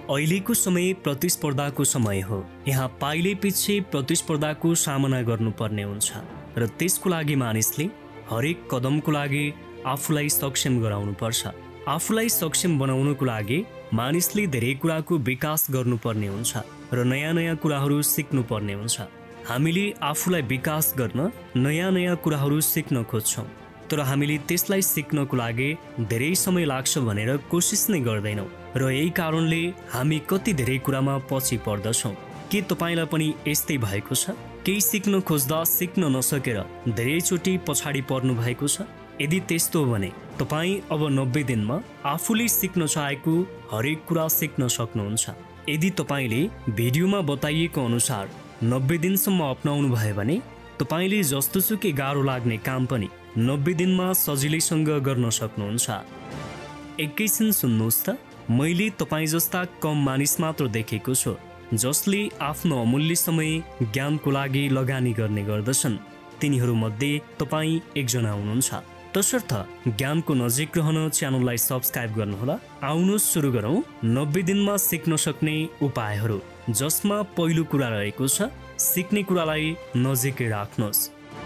अहिलेको समय प्रतिस्पर्धाको समय हो। यहाँ पाइले पछि प्रतिस्पर्धाको सामना गर्नुपर्ने हुन्छ र त्यसको लागि मानिसले हरेक कदमको लागि आफूलाई सक्षम गराउनुपर्छ। आफूलाई सक्षम बनाउनको लागि मानिसले धेरै कुराको विकास गर्नुपर्ने हुन्छ र नयाँ नयाँ कुराहरू सिक्नुपर्ने हुन्छ। हामीले आफूलाई विकास गर्न नयाँ नयाँ कुराहरू सिक्न खोज्छौँ, तर हामीले त्यसलाई सिक्नको लागि धेरै समय लाग्छ भनेर कोसिस नै गर्दैनौँ र यही कारणले हामी कति धेरै कुरामा पछि पर्दछौँ। के तपाईँलाई पनि यस्तै भएको छ? केही सिक्न खोज्दा सिक्न नसकेर धेरैचोटि पछाडि पर्नु भएको छ? यदि त्यस्तो हो भने तपाईँ अब 90 दिनमा आफूले सिक्न चाहेको हरेक कुरा सिक्न सक्नुहुन्छ। यदि तपाईँले भिडियोमा बताइएको अनुसार 90 दिनसम्म अपनाउनु भयो भने तपाईँले जस्तोसुकै गाह्रो लाग्ने काम पनि 90 दिनमा सजिलैसँग गर्न सक्नुहुन्छ। एकैछिन सुन्नुहोस् त, मैले तपाईँ जस्ता कम मानिस मात्र देखेको छु जसले आफ्नो अमूल्य समय ज्ञानको लागि लगानी गर्ने गर्दछन्। तिनीहरूमध्ये तपाईँ एकजना हुनुहुन्छ। तसर्थ ज्ञानको नजिक रहन च्यानललाई सब्स्क्राइब गर्नुहोला। आउनुहोस् सुरु गरौँ 90 दिनमा सिक्न सक्ने उपायहरू, जसमा पहिलो कुरा रहेको छ सिक्ने कुरालाई नजिकै राख्नुहोस्।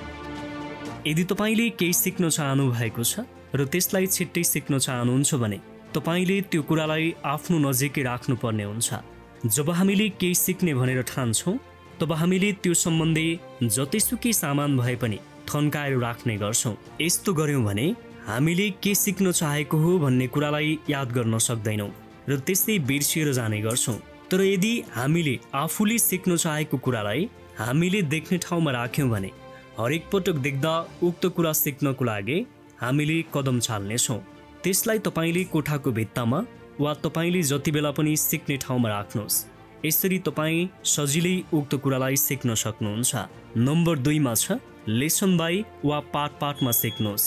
यदि तपाईँले केही सिक्न चाहनु भएको छ र त्यसलाई छिट्टै सिक्न चाहनुहुन्छ भने तपाईँले त्यो कुरालाई आफ्नो नजिकै राख्नुपर्ने हुन्छ। जब हामीले केही सिक्ने भनेर ठान्छौँ तब हामीले त्यो सम्बन्धी जतिसुकै सामान भए पनि थन्काएर राख्ने गर्छौँ। यस्तो गर्यौँ भने हामीले के सिक्न चाहेको हो भन्ने कुरालाई याद गर्न सक्दैनौँ र त्यसै बिर्सिएर जाने गर्छौँ। तर यदि हामीले आफूले सिक्न चाहेको कुरालाई हामीले देख्ने ठाउँमा राख्यौँ भने हरेक पटक देख्दा उक्त कुरा सिक्नको लागि हामीले कदम चाल्नेछौँ। त्यसलाई तपाईँले कोठाको भित्तामा वा तपाईँले जति बेला पनि सिक्ने ठाउँमा राख्नुहोस्। यसरी तपाईँ सजिलै उक्त कुरालाई सिक्न सक्नुहुन्छ। नम्बर 2 मा छ लेसन बाई वा पाठमा सिक्नुहोस्।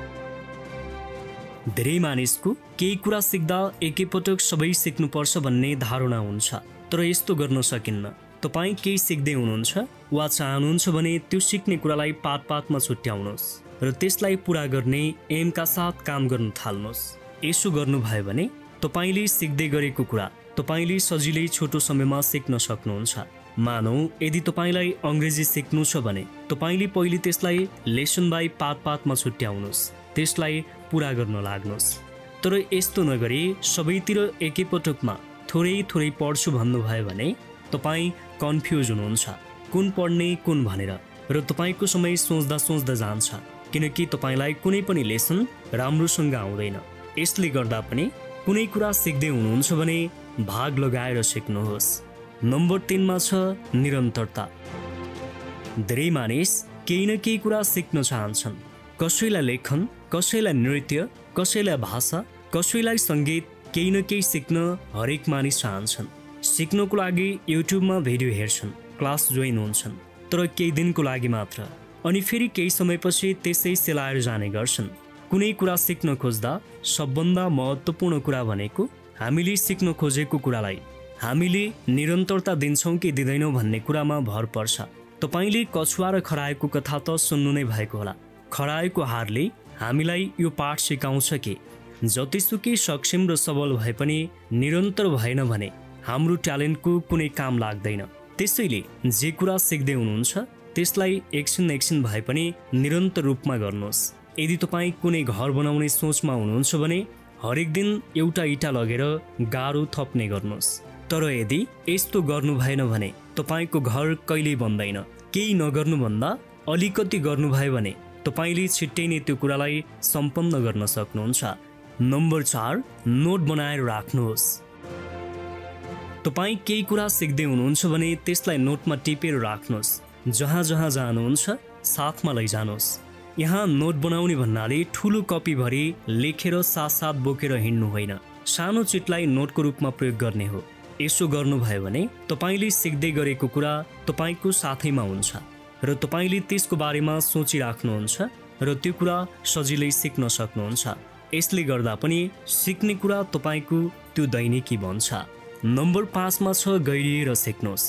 धेरै मानिसको केही कुरा सिक्दा एकैपटक सबै सिक्नुपर्छ भन्ने धारणा हुन्छ, तर यस्तो गर्न सकिन्न। तपाईँ केही सिक्दै हुनुहुन्छ वा चाहनुहुन्छ भने त्यो सिक्ने कुरालाई पाठमा छुट्याउनुहोस् र त्यसलाई पुरा गर्ने एमका साथ काम गर्न थाल्नुहोस्। यसो गर्नुभयो भने तपाईँले सिक्दै गरेको कुरा तपाईँले सजिलै छोटो समयमा सिक्न सक्नुहुन्छ। मानौ यदि तपाईँलाई अङ्ग्रेजी सिक्नु छ भने तपाईँले पहिले त्यसलाई लेसन बाई पाठमा छुट्याउनुहोस्, त्यसलाई पुरा गर्न लाग्नुहोस्। तर यस्तो नगरी सबैतिर एकैपटकमा थोरै थोरै पढ्छु भन्नुभयो भने तपाईँ कन्फ्युज हुनुहुन्छ कुन पढ्ने कुन भनेर, र तपाईँको समय सोच्दा जान्छ, किनकि तपाईँलाई कुनै पनि लेसन राम्रोसँग आउँदैन। यसले गर्दा पनि कुनै कुरा सिक्दै हुनुहुन्छ भने भाग लगाएर सिक्नुहोस्। नम्बर 3 मा छ निरन्तरता। धेरै मानिस केही न केही कुरा सिक्न चाहन्छन्। कसैलाई लेखन, कसैलाई नृत्य, कसैलाई भाषा, कसैलाई सङ्गीत, केही न केही सिक्न हरेक मानिस चाहन्छन्। सिक्नको लागि युट्युबमा भिडियो हेर्छन्, क्लास जोइन हुन्छन्, तर केही दिनको लागि मात्र, अनि फेरि केही समयपछि त्यसै सेलाएर जाने गर्छन्। कुनै कुरा सिक्न खोज्दा सबभन्दा महत्त्वपूर्ण कुरा भनेको हामीले सिक्न खोजेको कुरालाई हामीले निरन्तरता दिन्छौँ कि दिँदैनौँ भन्ने कुरामा भर पर्छ। तपाईँले कछुवा र खरायोको कथा त सुन्नु नै भएको होला। खरायोको हारले हामीलाई यो पाठ सिकाउँछ कि जतिसुकै सक्षम र सबल भए पनि निरन्तर भएन भने हाम्रो ट्यालेन्टको कुनै काम लाग्दैन। त्यसैले जे कुरा सिक्दै हुनुहुन्छ त्यसलाई एकछिन भए पनि निरन्तर रूपमा गर्नुहोस्। यदि तपाईँ कुनै घर बनाउने सोचमा हुनुहुन्छ भने हरेक दिन एउटा इँटा लगेर गाह्रो थप्ने गर्नुहोस्। तर यदि यस्तो गर्नु भएन भने तपाईँको घर कहिल्यै बन्दैन। केही नगर्नुभन्दा अलिकति गर्नुभयो भने तपाईँले छिट्टै नै त्यो कुरालाई सम्पन्न गर्न सक्नुहुन्छ। नम्बर 4 नोट बनाएर राख्नुहोस्। तपाईँ केही कुरा सिक्दै हुनुहुन्छ भने त्यसलाई नोटमा टिपेर राख्नुहोस्। जहाँ जानुहुन्छ साथमा लैजानुहोस्। यहाँ नोट बनाउने भन्नाले ठुलो कपी भरि लेखेर साथ बोकेर हिँड्नु होइन, सानो चिटलाई नोटको रूपमा प्रयोग गर्ने हो। यसो गर्नुभयो भने तपाईँले सिक्दै गरेको कुरा तपाईँको साथैमा हुन्छ र तपाईँले त्यसको बारेमा सोचिराख्नुहुन्छ र त्यो कुरा सजिलै सिक्न सक्नुहुन्छ। यसले गर्दा पनि सिक्ने कुरा तपाईँको त्यो दैनिकी बन्छ। नम्बर 5 मा छ गहिरिएर सिक्नुहोस्।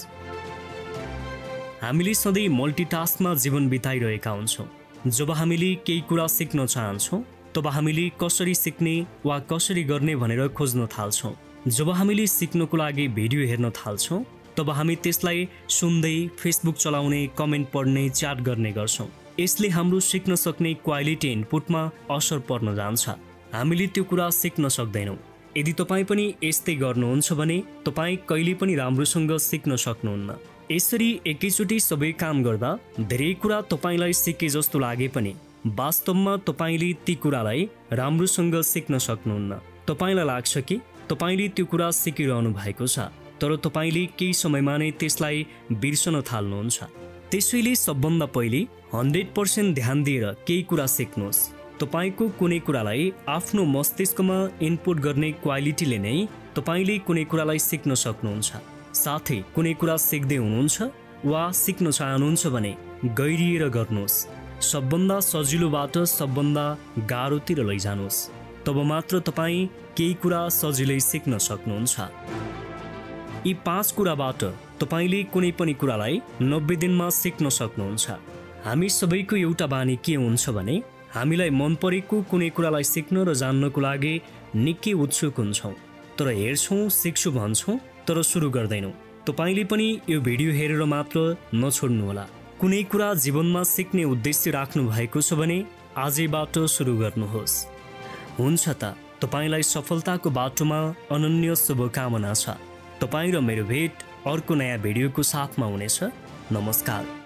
हामीले सधैँ मल्टिटास्कमा जीवन बिताइरहेका हुन्छौँ। जब हामीले केही कुरा सिक्न चाहन्छौँ तब हामीले कसरी सिक्ने वा कसरी गर्ने भनेर खोज्न थाल्छौँ। जब हामीले सिक्नको लागि भिडियो हेर्न थाल्छौँ तब हामी त्यसलाई सुन्दै फेसबुक चलाउने, कमेन्ट पढ्ने, च्याट गर्ने गर्छौँ। यसले हाम्रो सिक्न सक्ने क्वालिटी इनपुटमा असर पर्न जान्छ। हामीले त्यो कुरा सिक्न सक्दैनौँ। यदि तपाईँ पनि यस्तै गर्नुहुन्छ भने तपाईँ कहिले पनि राम्रोसँग सिक्न सक्नुहुन्न। यसरी एकैचोटि सबै काम गर्दा धेरै कुरा तपाईँलाई सिके जस्तो लागे पनि वास्तवमा तपाईँले ती कुरालाई राम्रोसँग सिक्न सक्नुहुन्न। तपाईँलाई लाग्छ कि तपाईँले त्यो कुरा सिकिरहनु भएको छ, तर तपाईँले केही समयमा नै त्यसलाई बिर्सन थाल्नुहुन्छ। त्यसैले सबभन्दा पहिले 100% ध्यान दिएर केही कुरा सिक्नुहोस्। तपाईको कुनै कुरालाई आफ्नो मस्तिष्कमा इनपुट गर्ने क्वालिटीले नै तपाईले कुनै कुरालाई सिक्न सक्नुहुन्छ। साथै कुनै कुरा सिक्दै हुनुहुन्छ वा सिक्न चाहनुहुन्छ भने गहिरिएर गर्नुहोस्। सबभन्दा सजिलोबाट सबभन्दा गाह्रोतिर लैजानुहोस्। तब मात्र तपाईँ केही कुरा सजिलै सिक्न सक्नुहुन्छ। यी 5 कुराबाट तपाईले कुनै पनि कुरालाई 90 दिनमा सिक्न सक्नुहुन्छ। हामी सबैको एउटा बानी के हुन्छ भने हामीलाई मन परेको कुनै कुरालाई सिक्न र जान्नको लागि निकै उत्सुक हुन्छौँ, तर हेर्छौँ, सिक्छु भन्छौँ, तर सुरु गर्दैनौँ। तपाईले पनि यो भिडियो हेरेर मात्र नछोड्नुहोला। कुनै कुरा जीवनमा सिक्ने उद्देश्य राख्नु भएको छ भने आजैबाट सुरु गर्नुहोस्। हुन्छ त, तपाईलाई सफलताको बाटोमा अनन्य शुभकामना छ। तपाईँ र मेरो भेट अर्को नयाँ भिडियोको साथमा हुनेछ। नमस्कार।